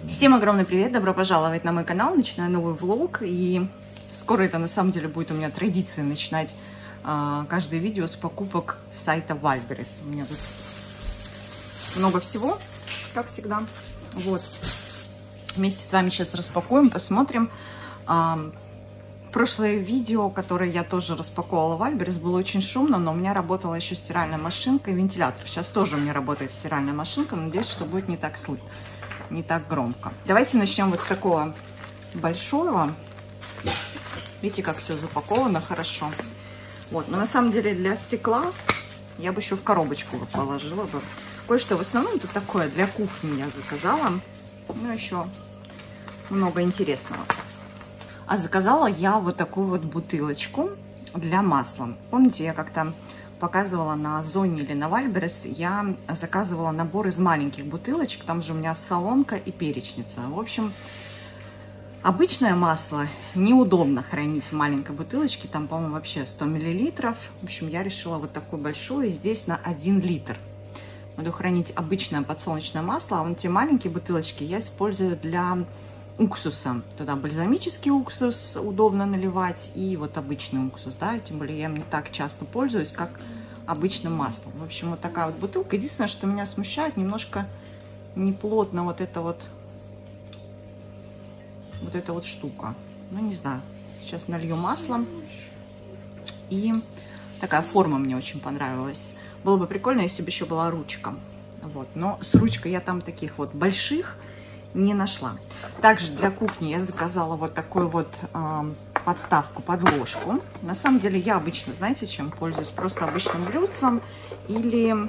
Всем огромный привет, добро пожаловать на мой канал, начинаю новый влог, и скоро это на самом деле будет у меня традиция начинать каждое видео с покупок с сайта Wildberries. У меня тут много всего, как всегда. Вот, вместе с вами сейчас распакуем, посмотрим. Прошлое видео, которое я тоже распаковала в Wildberries, было очень шумно, но у меня работала еще стиральная машинка и вентилятор. Сейчас тоже у меня работает стиральная машинка, надеюсь, что будет не так слышно. Не так громко. Давайте начнем вот с такого большого. Видите, как все запаковано хорошо. Вот, но на самом деле для стекла я бы еще в коробочку положила бы. Кое-что в основном тут такое для кухни я заказала. Ну, еще много интересного. А заказала я вот такую вот бутылочку для масла. Помните, я как-то показывала на Озоне или на Wildberries, я заказывала набор из маленьких бутылочек, там же у меня солонка и перечница. В общем, обычное масло неудобно хранить в маленькой бутылочке, там, по-моему, вообще 100 мл. В общем, я решила вот такой большой, здесь на 1 литр. Буду хранить обычное подсолнечное масло, а вот те маленькие бутылочки я использую для уксуса. Туда бальзамический уксус удобно наливать и вот обычный уксус, да, тем более я им не так часто пользуюсь, как обычным маслом. В общем, вот такая вот бутылка. Единственное, что меня смущает, немножко неплотно вот эта вот штука. Ну, не знаю. Сейчас налью маслом. И такая форма мне очень понравилась. Было бы прикольно, если бы еще была ручка. Вот. Но с ручкой я там таких вот больших не нашла. Также для кухни я заказала вот такую вот подставку под ложку. На самом деле я обычно, знаете, чем пользуюсь? Просто обычным блюдцем или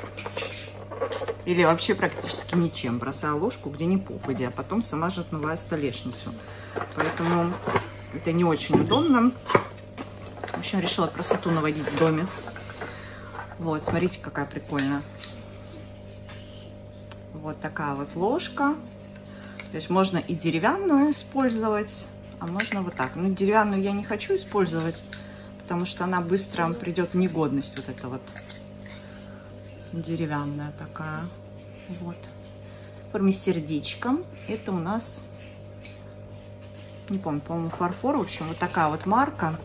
вообще практически ничем. Бросаю ложку где ни попадя, а потом сама же отмываю столешницу. Поэтому это не очень удобно. В общем, решила красоту наводить в доме. Вот, смотрите, какая прикольная. Вот такая вот ложка. То есть можно и деревянную использовать, а можно вот так. Ну, деревянную я не хочу использовать, потому что она быстро придет в негодность. Вот эта вот деревянная такая. Вот. В форме сердечка. Это у нас, не помню, по-моему, фарфор. В общем, вот такая вот марка.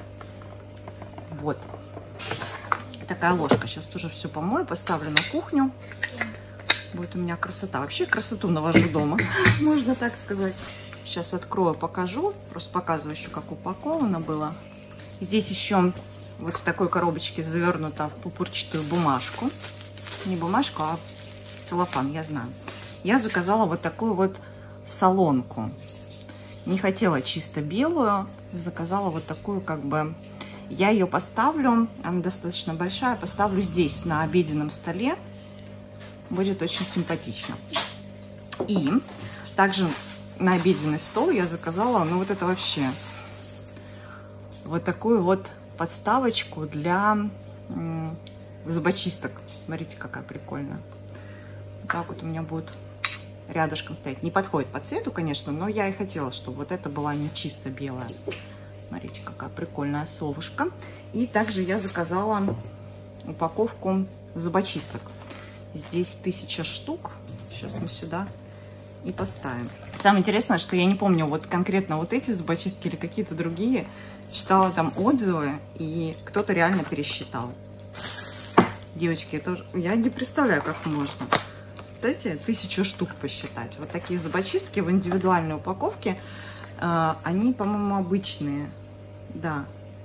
Вот. Такая ложка. Сейчас тоже все помою, поставлю на кухню. Будет у меня красота. Вообще красоту навожу дома, можно так сказать. Сейчас открою, покажу. Просто показываю еще, как упаковано было. Здесь еще вот в такой коробочке завернута в пупырчатую бумажку. Не бумажку, а целлофан, я знаю. Я заказала вот такую вот солонку. Не хотела чисто белую. Заказала вот такую, как бы... Я ее поставлю, она достаточно большая, поставлю здесь, на обеденном столе. Будет очень симпатично. И также на обеденный стол я заказала, ну вот это вообще, вот такую вот подставочку для зубочисток. Смотрите, какая прикольная. Вот так вот у меня будет рядышком стоять. Не подходит по цвету, конечно, но я и хотела, чтобы вот это была не чисто белая. Смотрите, какая прикольная совушка. И также я заказала упаковку зубочисток. Здесь 1000 штук. Сейчас мы сюда и поставим. Самое интересное, что я не помню вот конкретно вот эти зубочистки или какие-то другие. Читала там отзывы, и кто-то реально пересчитал. Девочки, я не представляю, как можно. Знаете, 1000 штук посчитать. Вот такие зубочистки в индивидуальной упаковке. Они, по-моему, обычные. Да.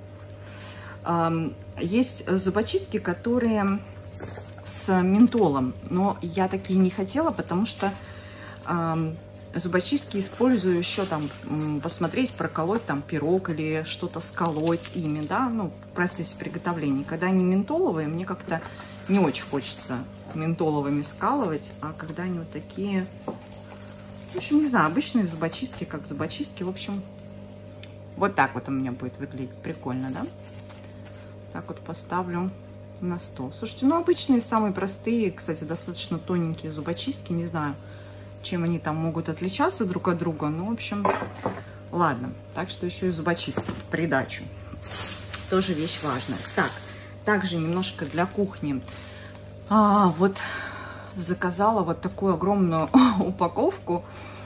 Есть зубочистки, которые... с ментолом, но я такие не хотела, потому что зубочистки использую еще там посмотреть, проколоть там пирог или что-то сколоть ими, да, ну, в процессе приготовления. Когда они ментоловые, мне как-то не очень хочется ментоловыми скалывать, а когда они вот такие, в общем, не знаю, обычные зубочистки, как зубочистки, в общем, вот так вот у меня будет выглядеть, прикольно, да? Так вот поставлю на стол. Слушайте, ну обычные, самые простые, кстати, достаточно тоненькие зубочистки, не знаю, чем они там могут отличаться друг от друга, ну, в общем, ладно. Так что еще и зубочистки в придачу. Тоже вещь важная. Так, также немножко для кухни. Вот заказала вот такую огромную упаковку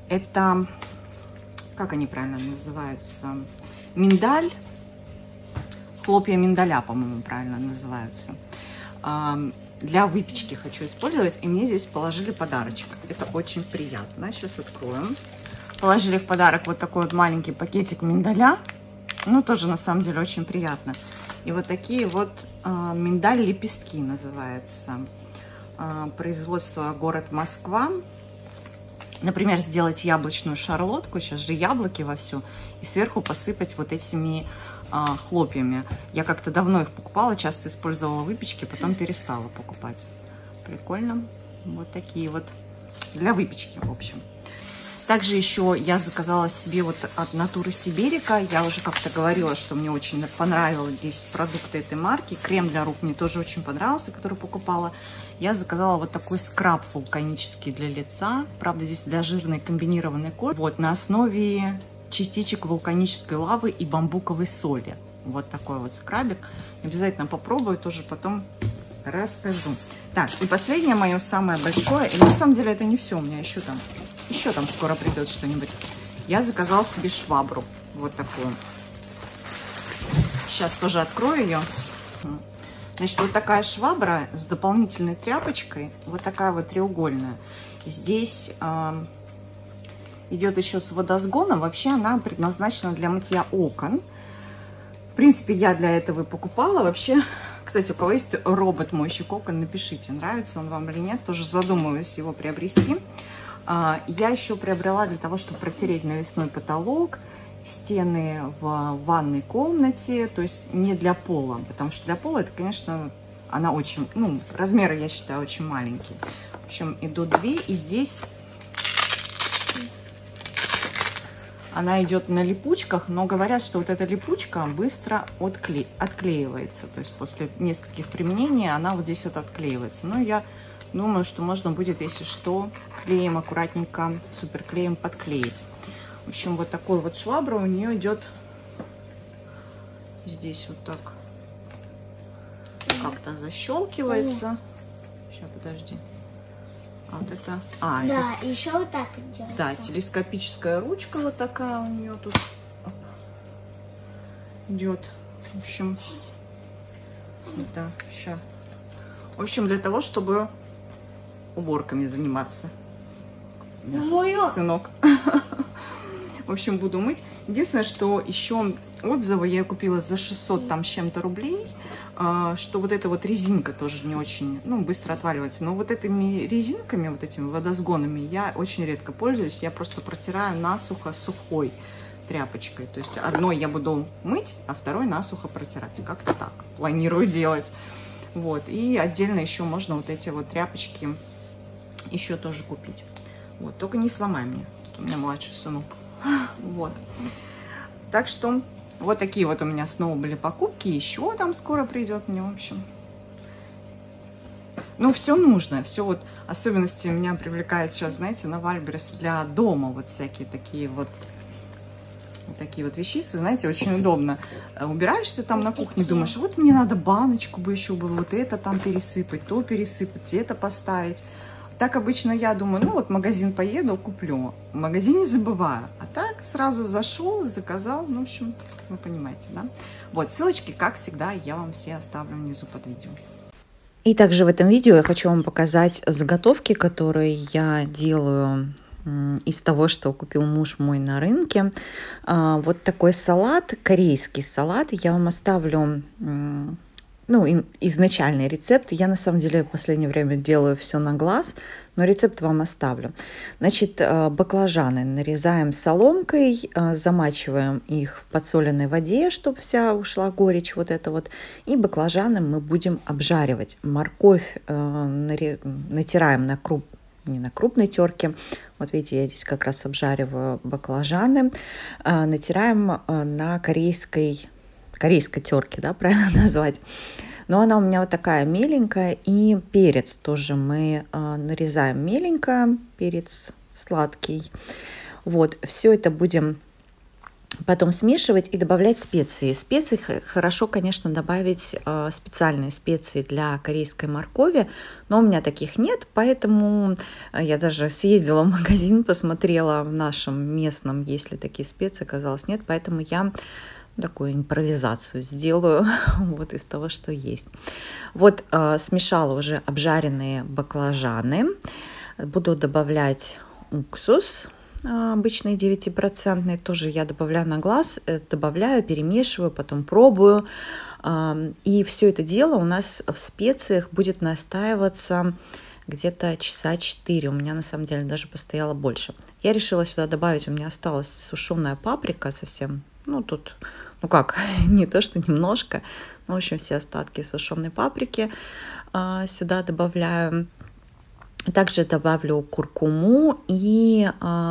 Это, как они правильно называются? Миндаль. Хлопья миндаля, по-моему, правильно называются. Для выпечки хочу использовать. И мне здесь положили подарочек. Это очень приятно. Сейчас откроем. Положили в подарок вот такой вот маленький пакетик миндаля. Ну, тоже на самом деле очень приятно. И вот такие вот миндаль-лепестки называется. Производство город Москва. Например, сделать яблочную шарлотку. Сейчас же яблоки вовсю. И сверху посыпать вот этими хлопьями. Я как-то давно их покупала, часто использовала в выпечке, потом перестала покупать. Прикольно. Вот такие вот для выпечки, в общем. Также еще я заказала себе вот от Натуры Сиберика. Я уже как-то говорила, что мне очень понравились здесь продукты этой марки. Крем для рук мне тоже очень понравился, который покупала. Я заказала вот такой скраб вулканический для лица. Правда, здесь для жирной комбинированной кожи. Вот на основе частичек вулканической лавы и бамбуковой соли. Вот такой вот скрабик. Обязательно попробую, тоже потом расскажу. Так, и последнее мое самое большое. И на самом деле это не все. У меня еще там скоро придет что-нибудь. Я заказала себе швабру. Вот такую. Сейчас тоже открою ее. Значит, вот такая швабра с дополнительной тряпочкой. Вот такая вот треугольная. Здесь идет еще с водосгоном. Вообще она предназначена для мытья окон. В принципе, я для этого и покупала. Вообще, кстати, у кого есть робот-мойщик окон, напишите, нравится он вам или нет. Тоже задумываюсь его приобрести. Я еще приобрела для того, чтобы протереть навесной потолок, стены в ванной комнате. То есть не для пола. Потому что для пола это, конечно, она очень... Ну, размеры, я считаю, очень маленькие. В общем, идут две. И здесь... Она идет на липучках, но говорят, что вот эта липучка быстро отклеивается. То есть после нескольких применений она вот здесь вот отклеивается. Но я думаю, что можно будет, если что, клеем аккуратненько, суперклеем подклеить. В общем, вот такой вот швабра у нее идет здесь вот так. Как-то защелкивается. Сейчас, подожди. А вот это... да, это... еще вот так делается. Да, телескопическая ручка вот такая у нее тут идет. В общем, да, сейчас. В общем, для того, чтобы уборками заниматься. Сынок. В общем, буду мыть. Единственное, что еще отзывы я купила за 600 там с чем-то рублей, что вот эта вот резинка тоже не очень, ну, быстро отваливается. Но вот этими резинками, вот этими водосгонами я очень редко пользуюсь. Я просто протираю насухо сухой тряпочкой. То есть одной я буду мыть, а второй насухо протирать. Как-то так планирую делать. Вот. И отдельно еще можно вот эти вот тряпочки еще тоже купить. Вот. Только не сломай мне. Тут у меня младший сынок. Вот. Так что вот такие вот у меня снова были покупки. Еще там скоро придет мне, в общем. Ну, все нужно. Все вот особенности меня привлекает сейчас, знаете, на Вайлдберрис для дома. Вот всякие такие вот вещицы, знаете, очень удобно. Убираешься там на кухне, думаешь, вот мне надо баночку бы еще было, вот это там пересыпать, то пересыпать, это поставить. Так обычно я думаю, ну вот в магазин поеду, куплю. В магазине забываю. А так сразу зашел, заказал. Ну, в общем, вы понимаете, да? Вот, ссылочки, как всегда, я вам все оставлю внизу под видео. И также в этом видео я хочу вам показать заготовки, которые я делаю из того, что купил муж мой на рынке. Вот такой салат, корейский салат. Я вам оставлю... Ну, изначальный рецепт. Я на самом деле в последнее время делаю все на глаз, но рецепт вам оставлю. Значит, баклажаны нарезаем соломкой, замачиваем их в подсоленной воде, чтобы вся ушла горечь вот эта вот. И баклажаны мы будем обжаривать. Морковь натираем не на крупной терке. Вот видите, я здесь как раз обжариваю баклажаны. Натираем на корейской терке, да, правильно назвать. Но она у меня вот такая меленькая. И перец тоже мы нарезаем меленько, перец сладкий. Вот, все это будем Потом смешивать и добавлять специи. Специи хорошо, конечно, добавить специальные специи для корейской моркови, но у меня таких нет, поэтому я даже съездила в магазин, посмотрела в нашем местном, есть ли такие специи, оказалось нет, поэтому я такую импровизацию сделаю вот из того, что есть. Вот смешала уже обжаренные баклажаны, буду добавлять уксус. Обычный 9%, тоже я добавляю на глаз, добавляю, перемешиваю, потом пробую. И все это дело у нас в специях будет настаиваться где-то часа 4. У меня на самом деле даже постояло больше. Я решила сюда добавить, у меня осталась сушеная паприка совсем, ну тут, ну как, не то что немножко, но в общем все остатки сушеной паприки сюда добавляю. Также добавлю куркуму и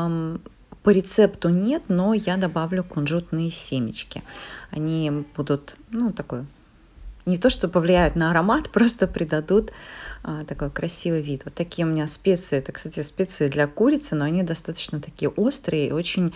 по рецепту нет, но я добавлю кунжутные семечки. Они будут, ну, такой, не то что повлияют на аромат, просто придадут такой красивый вид. Вот такие у меня специи. Это, кстати, специи для курицы, но они достаточно такие острые и очень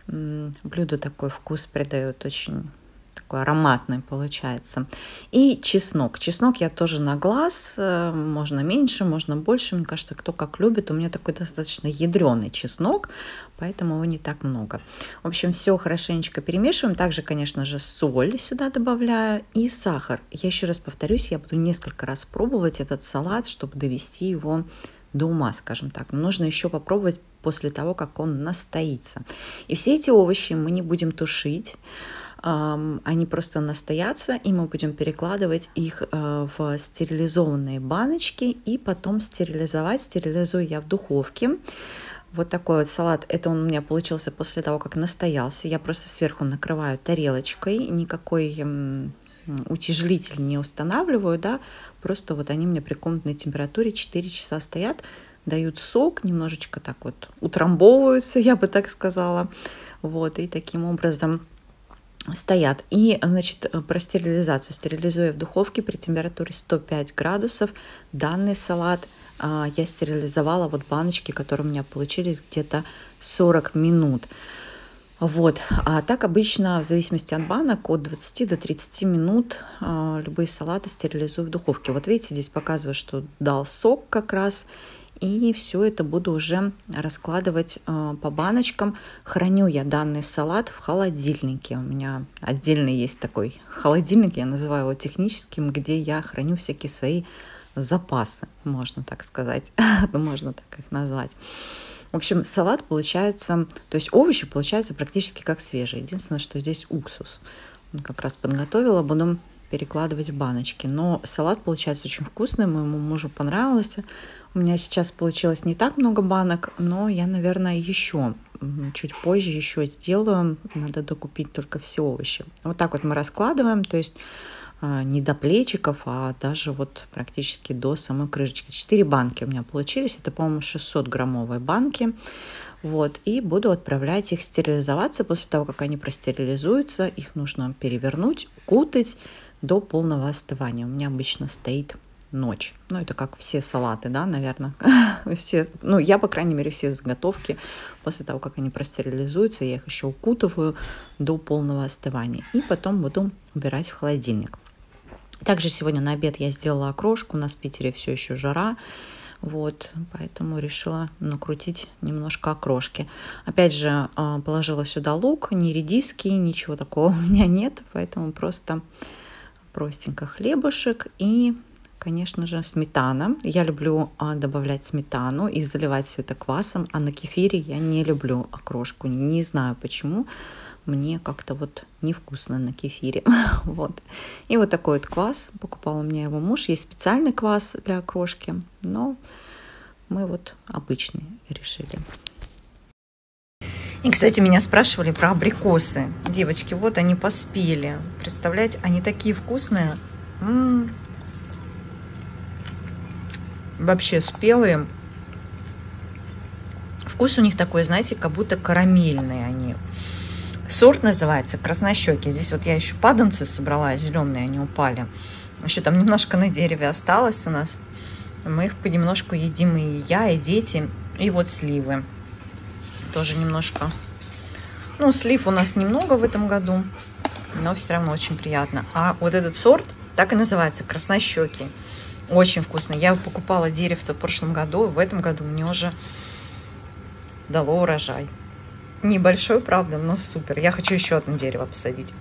блюду такой вкус придают, очень такой ароматный получается. И чеснок. Чеснок я тоже на глаз, можно меньше, можно больше. Мне кажется, кто как любит. У меня такой достаточно ядреный чеснок, поэтому его не так много. В общем, все хорошенечко перемешиваем. Также, конечно же, соль сюда добавляю и сахар. Я еще раз повторюсь, я буду несколько раз пробовать этот салат, чтобы довести его до ума, скажем так. Но нужно еще попробовать после того, как он настоится. И все эти овощи мы не будем тушить. Они просто настоятся, и мы будем перекладывать их в стерилизованные баночки и потом стерилизовать. Стерилизую я в духовке. Вот такой вот салат. Это он у меня получился после того, как настоялся. Я просто сверху накрываю тарелочкой. Никакой утяжелитель не устанавливаю, да. Просто вот они у меня при комнатной температуре 4 часа стоят, дают сок, немножечко так вот утрамбовываются, я бы так сказала. Вот, и таким образом стоят. И, значит, про стерилизацию. Стерилизую в духовке при температуре 105 градусов. Данный салат я стерилизовала, вот баночки, которые у меня получились, где-то 40 минут. Вот. А так обычно, в зависимости от банок, от 20 до 30 минут любые салаты стерилизую в духовке. Вот видите, здесь показываю, что дал сок как раз. И все это буду уже раскладывать по баночкам. Храню я данный салат в холодильнике. У меня отдельно есть такой холодильник, я называю его техническим, где я храню всякие свои запасы, можно так сказать, можно так их назвать. В общем, салат получается, то есть овощи получаются практически как свежие. Единственное, что здесь уксус. Как раз подготовила, буду перекладывать в баночки. Но салат получается очень вкусный, моему мужу понравился. У меня сейчас получилось не так много банок, но я, наверное, еще чуть позже еще сделаю. Надо докупить только все овощи. Вот так вот мы раскладываем, то есть не до плечиков, а даже вот практически до самой крышечки. 4 банки у меня получились. Это, по-моему, 600-граммовые банки. Вот, и буду отправлять их стерилизоваться. После того, как они простерилизуются, их нужно перевернуть, укутать до полного остывания. У меня обычно стоит ночь. Ну, это как все салаты, да, наверное. Все, ну, я, по крайней мере, все заготовки после того, как они простерилизуются, я их еще укутываю до полного остывания. И потом буду убирать в холодильник. Также сегодня на обед я сделала окрошку. У нас в Питере все еще жара. Вот, поэтому решила накрутить немножко окрошки. Опять же, положила сюда лук, ни редиски, ничего такого у меня нет. Поэтому просто простенько хлебушек и, конечно же, сметана. Я люблю добавлять сметану и заливать все это квасом. А на кефире я не люблю окрошку. Не знаю почему. Мне как-то вот невкусно на кефире. Вот. И вот такой вот квас. Покупал у меня его муж. Есть специальный квас для окрошки, но мы вот обычный решили. И, кстати, меня спрашивали про абрикосы. Девочки, вот они поспели. Представляете, они такие вкусные. Вообще спелые. Вкус у них такой, знаете, как будто карамельные они. Сорт называется краснощеки. Здесь вот я еще паданцы собрала, зеленые они упали. Еще там немножко на дереве осталось у нас. Мы их понемножку едим, и я, и дети. И вот сливы. Тоже немножко Ну, слив у нас немного в этом году, но все равно очень приятно. А вот этот сорт так и называется, краснощекий. Очень вкусно. Я покупала деревце в прошлом году, в этом году мне уже дало урожай. Небольшой, правда, но супер. Я хочу еще одно дерево посадить.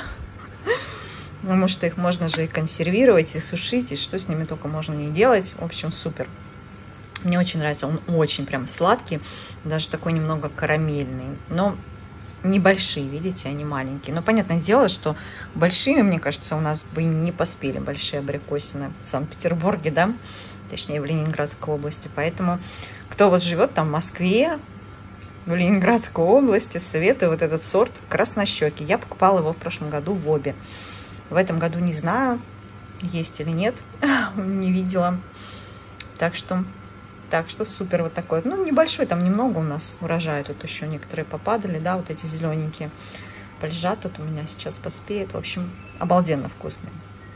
Потому что их можно же и консервировать, и сушить, и что с ними только можно не делать. В общем, супер. Мне очень нравится. Он очень прям сладкий, даже такой немного карамельный. Но небольшие, видите, они маленькие. Но понятное дело, что большие, мне кажется, у нас бы не поспели большие абрикосины в Санкт-Петербурге, да, точнее в Ленинградской области. Поэтому кто вот живет там в Москве, в Ленинградской области, советую вот этот сорт краснощекий. Я покупала его в прошлом году в Обе. В этом году не знаю, есть или нет, не видела. Так что супер вот такой. Ну, небольшой, там немного у нас урожая. Тут еще некоторые попадали, да, вот эти зелененькие. Полежат тут у меня сейчас, поспеют. В общем, обалденно вкусные.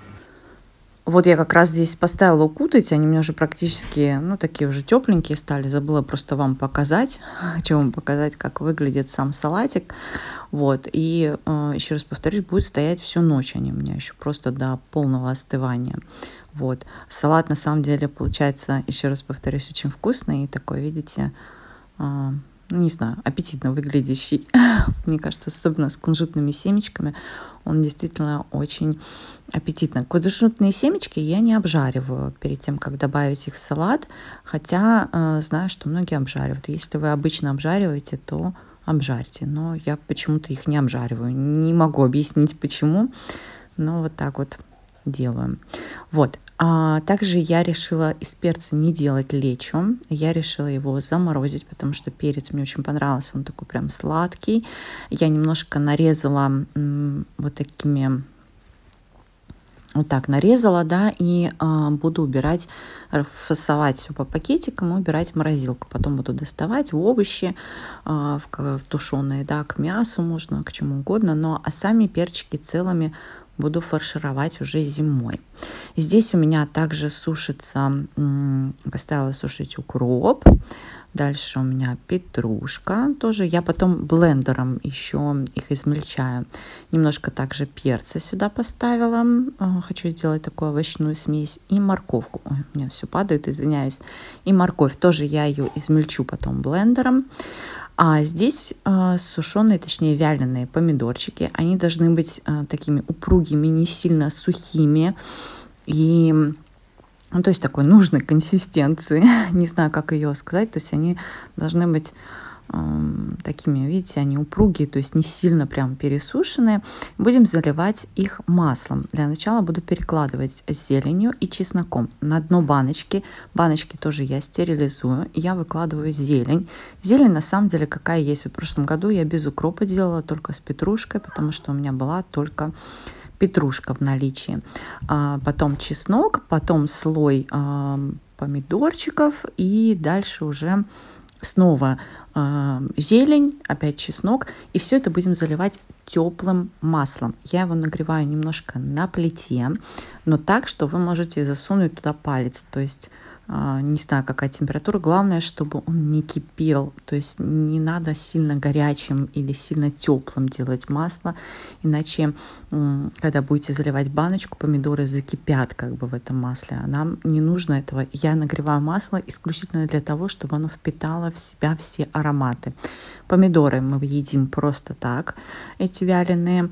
Вот я как раз здесь поставила укутать. Они у меня уже практически, ну, такие уже тепленькие стали. Забыла просто вам показать. Хочу вам показать, как выглядит сам салатик. Вот. И еще раз повторюсь, будет стоять всю ночь они у меня еще просто до полного остывания. Вот. Салат на самом деле получается, еще раз повторюсь, очень вкусный. И такой, видите, ну, не знаю, аппетитно выглядящий. Мне кажется, особенно с кунжутными семечками. Он действительно очень аппетитный. Кунжутные семечки я не обжариваю перед тем, как добавить их в салат. Хотя знаю, что многие обжаривают. Если вы обычно обжариваете, то обжарьте. Но я почему-то их не обжариваю. Не могу объяснить, почему. Но вот так вот делаю. Вот. Также я решила из перца не делать лечо. Я решила его заморозить, потому что перец мне очень понравился. Он такой прям сладкий. Я немножко нарезала вот такими... Вот так нарезала, да, и буду убирать, фасовать все по пакетикам и убирать в морозилку. Потом буду доставать в овощи, в тушеные, да, к мясу можно, к чему угодно. Но а сами перчики целыми буду фаршировать уже зимой. Здесь у меня также сушится, поставила сушить укроп. Дальше у меня петрушка. Тоже я потом блендером еще их измельчаю. Немножко также перца сюда поставила. Хочу сделать такую овощную смесь. И морковку. Ой, у меня все падает, извиняюсь. И морковь. Тоже я ее измельчу потом блендером. А здесь сушеные, точнее вяленые помидорчики. Они должны быть такими упругими, не сильно сухими. И, ну, то есть такой нужной консистенции. Не знаю, как ее сказать. То есть они должны быть такими, видите, они упругие, то есть не сильно прям пересушенные. Будем заливать их маслом. Для начала буду перекладывать зеленью и чесноком на дно баночки. Баночки тоже я стерилизую. Я выкладываю зелень. Зелень на самом деле какая есть. В прошлом году я без укропа делала, только с петрушкой, потому что у меня была только петрушка в наличии. Потом чеснок, потом слой помидорчиков и дальше уже снова зелень, опять чеснок, и все это будем заливать теплым маслом. Я его нагреваю немножко на плите, но так, что вы можете засунуть туда палец, то есть не знаю, какая температура, главное, чтобы он не кипел, то есть не надо сильно горячим или сильно теплым делать масло, иначе, когда будете заливать баночку, помидоры закипят как бы в этом масле, а нам не нужно этого. Я нагреваю масло исключительно для того, чтобы оно впитало в себя все ароматы. Помидоры мы едим просто так, эти вяленые.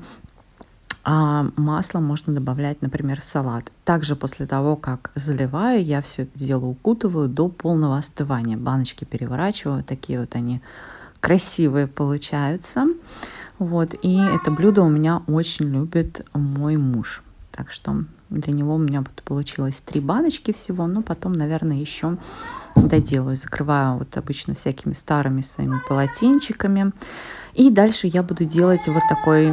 А масло можно добавлять, например, в салат. Также после того, как заливаю, я все это дело укутываю до полного остывания. Баночки переворачиваю, такие вот они красивые получаются. Вот, и это блюдо у меня очень любит мой муж. Так что для него у меня вот получилось 3 баночки всего, но потом, наверное, еще доделаю. Закрываю вот обычно всякими старыми своими полотенчиками. И дальше я буду делать вот такой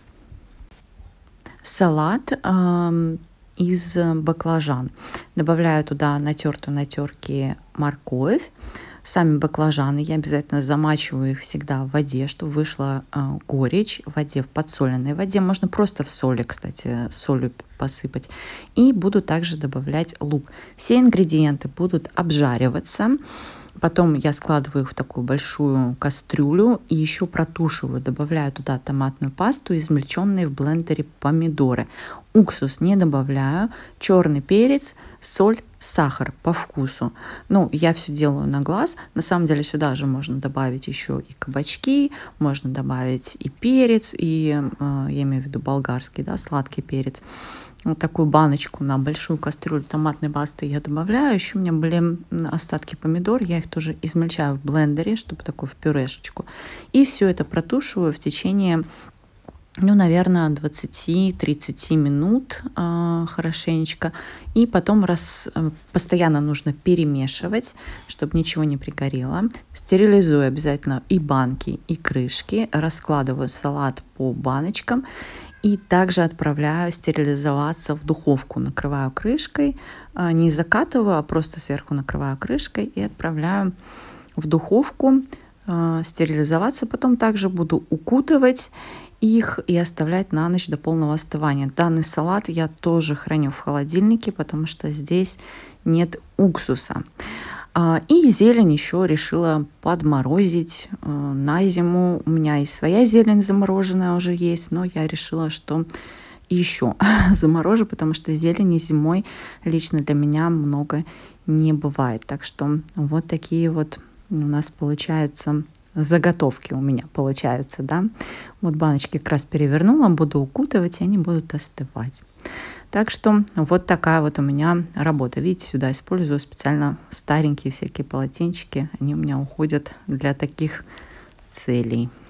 салат из баклажан. Добавляю туда натертую на терке морковь. Сами баклажаны я обязательно замачиваю их всегда в воде, чтобы вышла горечь в воде, в подсоленной воде. Можно просто в соли, кстати, солью посыпать. И буду также добавлять лук. Все ингредиенты будут обжариваться. Потом я складываю их в такую большую кастрюлю и еще протушиваю, добавляю туда томатную пасту, измельченные в блендере помидоры. Уксус не добавляю, черный перец, соль, сахар по вкусу. Ну, я все делаю на глаз. На самом деле сюда же можно добавить еще и кабачки, можно добавить и перец, и я имею в виду болгарский, да, сладкий перец. Вот такую баночку на большую кастрюлю томатной пасты я добавляю. Еще у меня были остатки помидор, я их тоже измельчаю в блендере, чтобы такую в пюрешечку. И все это протушиваю в течение, ну, наверное, 20-30 минут хорошенечко. И потом постоянно нужно перемешивать, чтобы ничего не пригорело. Стерилизую обязательно и банки, и крышки. Раскладываю салат по баночкам. И также отправляю стерилизоваться в духовку. Накрываю крышкой, не закатываю, а просто сверху накрываю крышкой и отправляю в духовку стерилизоваться. Потом также буду укутывать их и оставлять на ночь до полного остывания. Данный салат я тоже храню в холодильнике, потому что здесь нет уксуса. И зелень еще решила подморозить на зиму. У меня и своя зелень замороженная уже есть, но я решила, что еще заморожу, потому что зелени зимой лично для меня много не бывает. Так что вот такие вот у нас получаются заготовки у меня получаются, да. Вот баночки как раз перевернула, буду укутывать, и они будут остывать. Так что вот такая вот у меня работа. Видите, сюда использую специально старенькие всякие полотенчики. Они у меня уходят для таких целей.